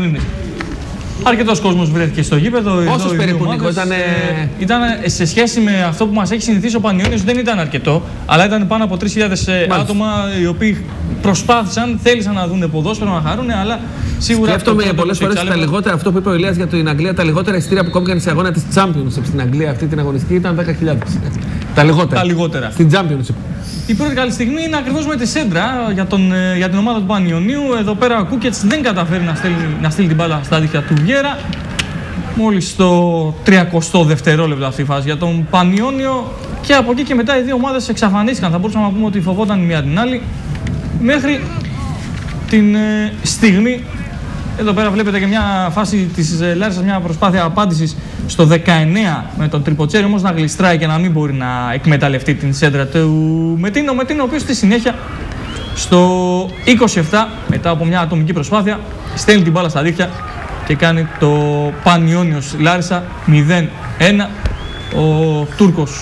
Αρκετός κόσμος βρέθηκε στο γήπεδο. Πόσος περίπου, Νίκο, ήταν σε σχέση με αυτό που μας έχει συνηθίσει ο Πανιώνιος, δεν ήταν αρκετό, αλλά ήταν πάνω από 3.000 άτομα οι οποίοι προσπάθησαν, θέλησαν να δουν ποδόσφαιρο, να χαρούν, αλλά σίγουρα. Σκέφτομαι πολλές φορές τα λιγότερα, αυτό που είπε ο Ηλίας για την Αγγλία, τα λιγότερα εισιτήρια που κόπηκαν σε αγώνα της Championship στην Αγγλία αυτή την αγωνιστική ήταν 10.000. Τα λιγότερα. Στην Championship. Η πρώτη καλή στιγμή είναι ακριβώς με τη σέντρα για την ομάδα του Πανιωνίου. Εδώ πέρα ο Κούκετς δεν καταφέρει να στείλει την μπάλα στα δίχτυα του Βιέρα. Μόλις στο 30 δευτερόλεπτο αυτή η φάση για τον Πανιώνιο. Και από εκεί και μετά οι δύο ομάδες εξαφανίστηκαν. Θα μπορούσαμε να πούμε ότι φοβόταν η μία την άλλη. Μέχρι την στιγμή. Εδώ πέρα βλέπετε και μια φάση της Λάρισσας, μια προσπάθεια απάντησης στο 19 με τον Τριποτσέρη, όμως να γλιστράει και να μην μπορεί να εκμεταλλευτεί την σέντρα του Μετίν. Ο Μετίν, ο οποίος στη συνέχεια στο 27 μετά από μια ατομική προσπάθεια στέλνει την μπάλα στα δίχτυα και κάνει το Πανιώνιος Λάρισα 0-1. Ο Τούρκος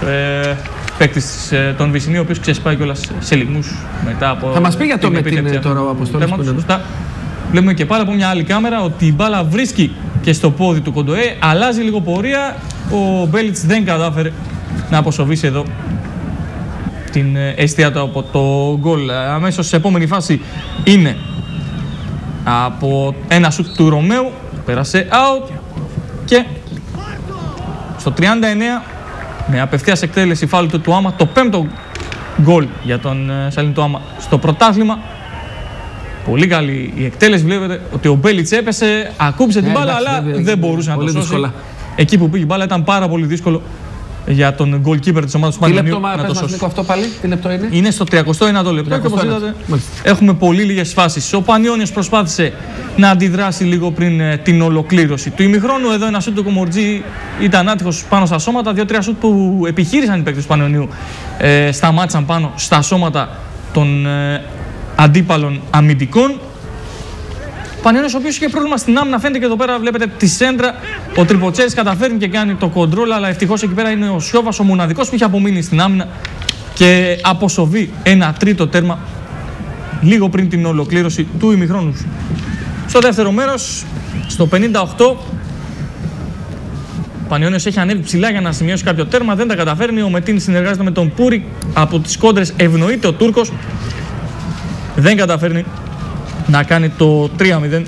παίκτης των Βυσσινή, ο οποίος ξεσπάει κιόλας σε λιγμούς μετά από. Θα μας πει για το Μετίν τώρα ο Αποστόλης. Βλέπουμε και πάλι από μια άλλη κάμερα ότι η μπάλα βρίσκει και στο πόδι του Κοντοέ, αλλάζει λίγο πορεία. Ο Μπέλιτς δεν κατάφερε να αποσοβήσει εδώ την αιστεία του από το γκολ. Αμέσως σε επόμενη φάση είναι από ένα σουτ του Ρωμαίου, πέρασε out και στο 39 με απευθείας εκτέλεση φάουλ του Τουάμα, το πέμπτο γκολ για τον Σαλήν Τουάμα στο πρωτάθλημα. Πολύ καλή η εκτέλεση. Βλέπετε ότι ο Μπέλιτς έπεσε, ακούμπησε την μπάλα, αλλά δεν μπορούσε να το σώσει. Δύσκολα. Εκεί που πήγε η μπάλα ήταν πάρα πολύ δύσκολο για τον goalkeeper της ομάδας του Πανιωνίου να το σώσει. Αυτό πάλι, τι λεπτό είναι? Είναι στο 39ο λεπτό και όπως είδατε έχουμε πολύ λίγες φάσεις. Ο Πανιώνιος προσπάθησε να αντιδράσει λίγο πριν την ολοκλήρωση του ημιχρόνου. Εδώ ένα σούτ του Κομορτζή ήταν άτυχος πάνω στα σώματα. 2-3 σούτ που επιχείρησαν οι παίκτες του Πανιωνίου σταμάτησαν πάνω στα σώματα των αντίπαλων αμυντικών. Ο Πανιώνιος, ο οποίος είχε πρόβλημα στην άμυνα, φαίνεται και εδώ πέρα βλέπετε τη σέντρα. Ο Τριποτσέρης καταφέρνει και κάνει το κοντρόλ, αλλά ευτυχώς εκεί πέρα είναι ο Σιώβας, ο μοναδικός που είχε απομείνει στην άμυνα και αποσοβεί ένα τρίτο τέρμα λίγο πριν την ολοκλήρωση του ημιχρόνου. Στο δεύτερο μέρος, στο 58, ο Πανιώνιος έχει ανέβει ψηλά για να σημειώσει κάποιο τέρμα, δεν τα καταφέρνει. Ο Μετίν συνεργάζεται με τον Πούρη, από τις κόντρες ευνοείται ο Τούρκος. Δεν καταφέρνει να κάνει το 3-0.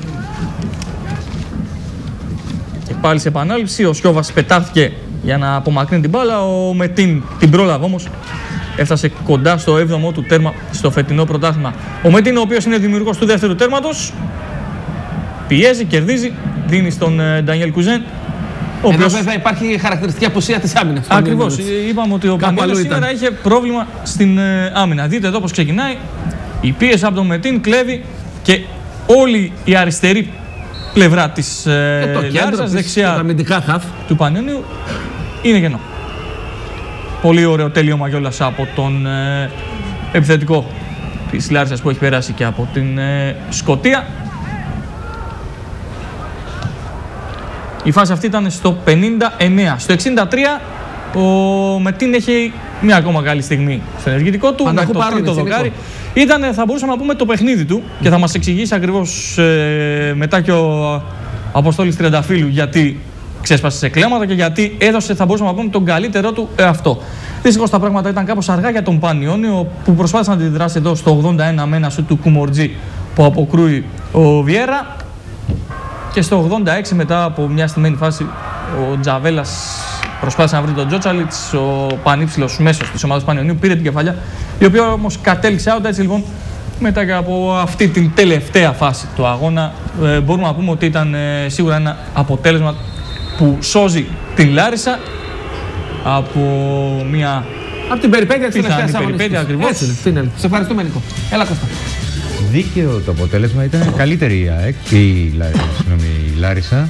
Και πάλι σε επανάληψη ο Σιώβας πετάχθηκε για να απομακρύνει την μπάλα. Ο Μετίν την πρόλαβε όμως. Έφτασε κοντά στο 7ο του τέρμα στο φετινό πρωτάθλημα. Ο Μετίν, ο οποίος είναι δημιουργός του δεύτερου τέρματος, πιέζει, κερδίζει, δίνει στον Ντανιέλ Κουζέν. Εδώ βέβαια υπάρχει χαρακτηριστική απουσία της άμυνας. Ακριβώς. Είπαμε ότι ο Πανιώνιος σήμερα είχε πρόβλημα στην άμυνα. Δείτε εδώ πως ξεκινάει. Η πίεση από τον Μετίν κλέβει και όλη η αριστερή πλευρά της Λάρισας, δεξιά του Πανιώνιου, είναι κενό. Πολύ ωραίο τελείωμα κιόλας από τον επιθετικό της Λάρισας που έχει περάσει και από την Σκωτία. Η φάση αυτή ήταν στο 59. Στο 63 ο Μετίν έχει μια ακόμα καλή στιγμή στο ενεργητικό του. Με το τρίτο δοκάρι. Ήταν, θα μπορούσαμε να πούμε, το παιχνίδι του και θα μας εξηγήσει ακριβώς μετά και ο Αποστόλης Τριανταφύλου γιατί ξέσπασε σε κλέματα και γιατί έδωσε, θα μπορούσαμε να πούμε, τον καλύτερό του εαυτό. Δυστυχώς τα πράγματα ήταν κάπως αργά για τον Πανιώνιο που προσπάθησε να αντιδράσει εδώ στο 81 με ένα σου του Κουμορτζή που αποκρούει ο Βιέρα. Και στο 86 μετά από μια στημένη φάση ο Τζαβέλας προσπάθησε να βρει τον Τζότσαλιτς, ο πανύψηλος μέσος της ομάδας Πανιωνίου, πήρε την κεφαλιά, η οποία όμως κατέληξε out. Έτσι λοιπόν, μετά και από αυτή την τελευταία φάση του αγώνα, μπορούμε να πούμε ότι ήταν σίγουρα ένα αποτέλεσμα που σώζει την Λάρισα από μια από την περιπέτεια της τελευταίας αγωνιστικής. Ακριβώς. Σε ευχαριστούμε, Νίκο. Έλα, Κώστα. Δίκαιο το αποτέλεσμα, ήταν καλύτερη η ΑΕΚ, η Λάρισα.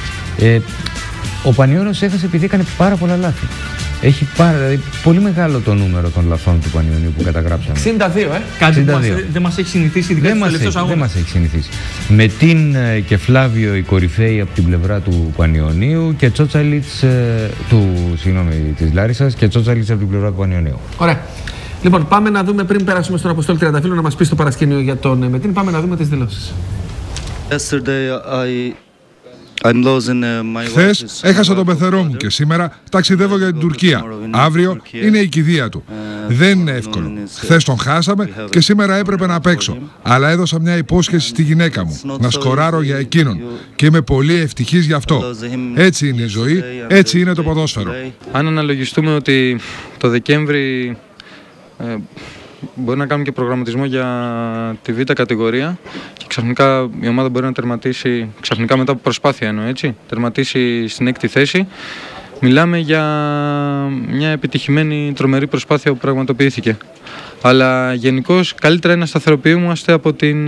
Ο Πανιώνιος έχασε επειδή έκανε πάρα πολλά λάθη. Έχει δηλαδή, πολύ μεγάλο το νούμερο των λαθών του Πανιωνίου που καταγράψαμε. 62, Κάτι 62. Που δεν μας έχει συνηθίσει, ειδικά στους τελευταίους αγώνες. Δεν μας έχει συνηθίσει. Με την και Φλάβιο η κορυφαίοι από την πλευρά του Πανιωνίου και Τσότσαλιτς της Λάρισσας και Τσότσαλιτς από την πλευρά του Πανιωνίου. Ωραία. Λοιπόν, πάμε να δούμε πριν περάσουμε στον Αποστόλη Τριανταφύλου να μας πει στο παρασκήνιο για τον Μετίν. Πάμε να δούμε τις δηλώσεις. Χθες έχασα τον πεθερό μου και σήμερα ταξιδεύω για την Τουρκία. Αύριο είναι η κηδεία του. Δεν είναι εύκολο. Χθες τον χάσαμε και σήμερα έπρεπε να παίξω. Αλλά έδωσα μια υπόσχεση στη γυναίκα μου, να σκοράρω για εκείνον. Και είμαι πολύ ευτυχής γι' αυτό. Έτσι είναι η ζωή, έτσι είναι το ποδόσφαιρο. Αν αναλογιστούμε ότι το Δεκέμβρη μπορεί να κάνουμε και προγραμματισμό για τη Β' κατηγορία και ξαφνικά η ομάδα μπορεί να τερματίσει, ξαφνικά μετά από προσπάθεια εννοώ, έτσι, τερματίσει στην 6η θέση. Μιλάμε για μια επιτυχημένη τρομερή προσπάθεια που πραγματοποιήθηκε. Αλλά γενικώς καλύτερα είναι να σταθεροποιούμαστε από την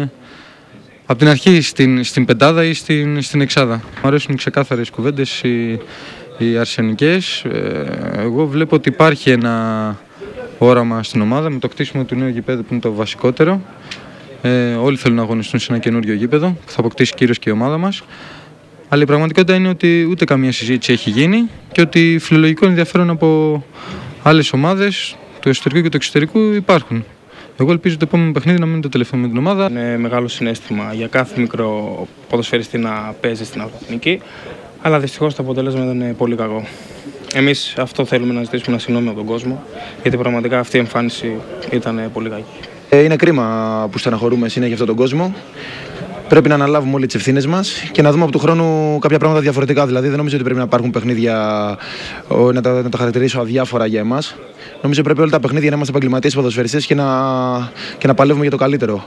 αρχή στην πεντάδα ή στην εξάδα. Μου αρέσουν οι ξεκάθαρες κουβέντες, οι αρσενικές. Εγώ βλέπω ότι υπάρχει ένα όραμα στην ομάδα με το κτίσιμο του νέου γηπέδου που είναι το βασικότερο. Όλοι θέλουν να αγωνιστούν σε ένα καινούριο γήπεδο που θα αποκτήσει κύρος και η ομάδα μας. Αλλά η πραγματικότητα είναι ότι ούτε καμία συζήτηση έχει γίνει και ότι φιλολογικό ενδιαφέρον από άλλες ομάδες του εσωτερικού και του εξωτερικού υπάρχουν. Εγώ ελπίζω το επόμενο παιχνίδι να μην είναι το τελευταίο με την ομάδα. Είναι μεγάλο συναίσθημα για κάθε μικρό ποδοσφαιριστή να παίζει στην Αθηνική, αλλά δυστυχώς το αποτέλεσμα ήταν πολύ κακό. Εμείς αυτό θέλουμε να ζητήσουμε ένα συγγνώμη από τον κόσμο, γιατί πραγματικά αυτή η εμφάνιση ήταν πολύ κακή. Είναι κρίμα που στεναχωρούμε συνέχεια αυτόν τον κόσμο. Πρέπει να αναλάβουμε όλοι τις ευθύνες μας και να δούμε από του χρόνου κάποια πράγματα διαφορετικά. Δηλαδή, δεν νομίζω ότι πρέπει να υπάρχουν παιχνίδια να τα χαρακτηρίσω αδιάφορα για εμάς. Νομίζω πρέπει όλα τα παιχνίδια να είμαστε επαγγελματίες ποδοσφαιριστές και να παλεύουμε για το καλύτερο.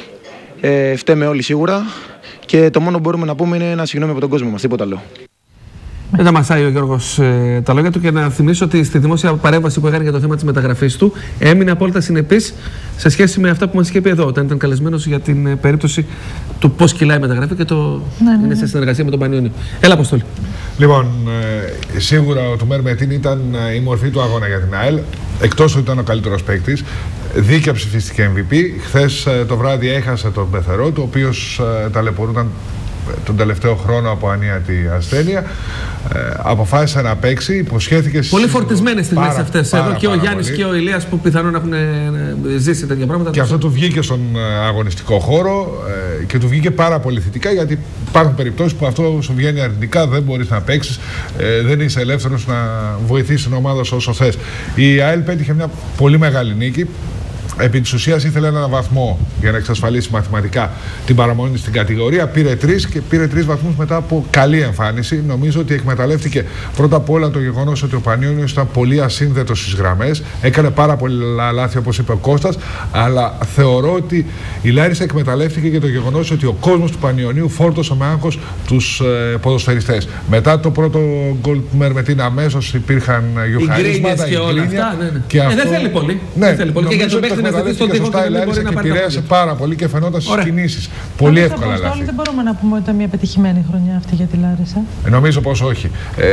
Φταίμε όλοι σίγουρα και το μόνο που μπορούμε να πούμε είναι ένα συγγνώμη από τον κόσμο μας, τίποτα άλλο. Δεν τα μασάει ο Γιώργος τα λόγια του και να θυμίσω ότι στη δημόσια παρέμβαση που έκανε για το θέμα της μεταγραφής του έμεινε απόλυτα συνεπής σε σχέση με αυτά που μας είχε πει εδώ όταν ήταν καλεσμένος για την περίπτωση του πώς κυλάει η μεταγραφή και είναι σε συνεργασία με τον Πανιόνιο. Έλα, Αποστόλη. Λοιπόν, σίγουρα ο Τουμέρ Μετίν ήταν η μορφή του αγώνα για την ΑΕΛ, εκτός ότι ήταν ο καλύτερος παίκτης. Δίκαια ψηφίστηκε MVP. Χθες το βράδυ έχασε τον πεθερό του, ο οποίος ταλαιπωρούταν τον τελευταίο χρόνο από ανίατη ασθένεια. Αποφάσισε να παίξει, υποσχέθηκε. Πολύ φορτισμένες στιγμές αυτές. Εδώ και ο Γιάννης και ο Ηλίας που πιθανόν έχουν ζήσει τέτοια πράγματα. Και αυτό του βγήκε στον αγωνιστικό χώρο και του βγήκε πάρα πολύ θετικά, γιατί υπάρχουν περιπτώσεις που αυτό σου βγαίνει αρνητικά, δεν μπορείς να παίξεις, δεν είσαι ελεύθερος να βοηθήσεις την ομάδα σου όσο θες. Η ΑΕΛ πέτυχε μια πολύ μεγάλη νίκη. Επί της ουσίας ήθελε έναν βαθμό για να εξασφαλίσει μαθηματικά την παραμονή στην κατηγορία. Πήρε 3 και πήρε 3 βαθμούς μετά από καλή εμφάνιση. Νομίζω ότι εκμεταλλεύτηκε πρώτα απ' όλα το γεγονός ότι ο Πανιόνιος ήταν πολύ ασύνδετος στις γραμμές. Έκανε πάρα πολλά λάθη, όπως είπε ο Κώστας. Αλλά θεωρώ ότι η Λάρισα εκμεταλλεύτηκε και το γεγονός ότι ο κόσμος του Πανιωνίου φόρτωσε με άγχος τους ποδοσφαιριστές. Μετά το πρώτο γκολ του Μερμετίν αμέσως υπήρχαν γιουχαρίσματα, και όλα αυτά. Και αυτό... Δεν θέλει πολύ. Ναι, δεν θέλει πολύ. Και για τον παίκτη να σταθεί στον τοίχο και επηρέασε πάρα πολύ και φαινόταν στις κινήσεις. Πολύ εύκολα λάθη. Δεν μπορούμε να πούμε ότι ήταν μια πετυχημένη χρονιά αυτή για τη Λάρισα. Νομίζω πως όχι.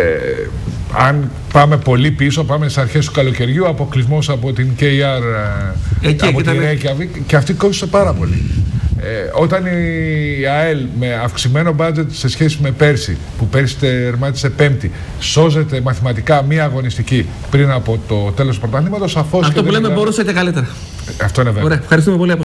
Αν πάμε πολύ πίσω, πάμε στις αρχές του καλοκαιριού, αποκλεισμός από την KR, από τη Reykjavik, και αυτή κόστησε πάρα πολύ. Όταν η ΑΕΛ με αυξημένο μπάτζετ σε σχέση με πέρσι, που πέρσι τερμάτισε 5η, σώζεται μαθηματικά μία αγωνιστική πριν από το τέλος του πρωταθλήματος, σαφώς. Αυτό που λέμε μπορούσε και καλύτερα. Αυτό είναι βέβαιο. Ωραία, ευχαριστούμε πολύ.